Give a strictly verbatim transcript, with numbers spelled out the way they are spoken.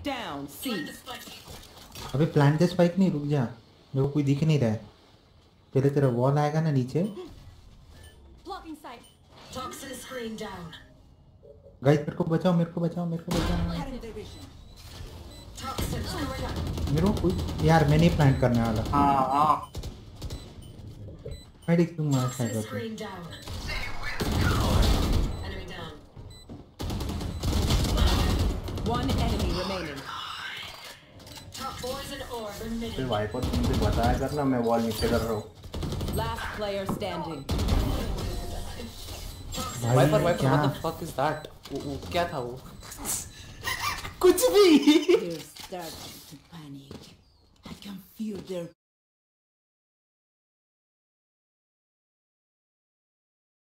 down. C. अबे plant the spike नहीं, रुक जा, मेरे को कोई दिख नहीं रहा है। पहले तेरा वॉल आएगा ना नीचे। Blocking sight. Toxin screen down. Guys मेरे को बचाओ, मेरे को बचाओ, मेरे को बचाओ। Toxin screen down. मेरे को कोई यार, मैं नहीं प्लांट करने वाला। हाँ हाँ मैं देख दूंगा Toxin साइड पे। screen down. Enemy down. One enemy remaining. Top poison orb फिर emitting. भाई को तुम भी बताया करना, मैं वॉल नीचे कर रहा हूँ। Last player standing. भाई वाइपर वाइपर क्या what the fuck is that? वो क्या था वो? कुछ भी They're starting to panic. I can feel their